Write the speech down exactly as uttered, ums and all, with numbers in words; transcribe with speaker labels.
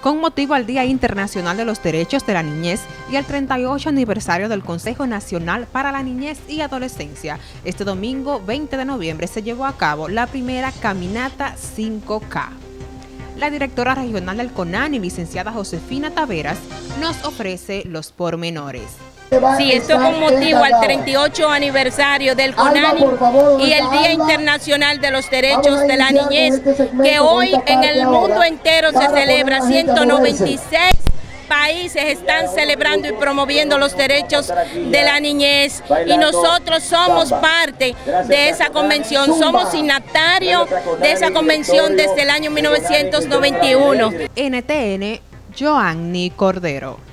Speaker 1: con motivo al Día Internacional de los Derechos de la Niñez y al treinta y ocho aniversario del Consejo Nacional para la Niñez y Adolescencia. Este domingo veinte de noviembre se llevó a cabo la primera Caminata cinco K. La directora regional del CONANI, licenciada Josefina Taveras, nos ofrece los pormenores.
Speaker 2: Sí, esto con motivo al treinta y ocho aniversario del CONANI y el Día Internacional de los Derechos de la Niñez, que hoy en el mundo entero se celebra. ciento noventa y seis países están celebrando y promoviendo los derechos de la niñez y nosotros somos parte de esa convención, somos signatarios de esa convención desde el año mil novecientos noventa y uno.
Speaker 1: N T N, Joanny Cordero.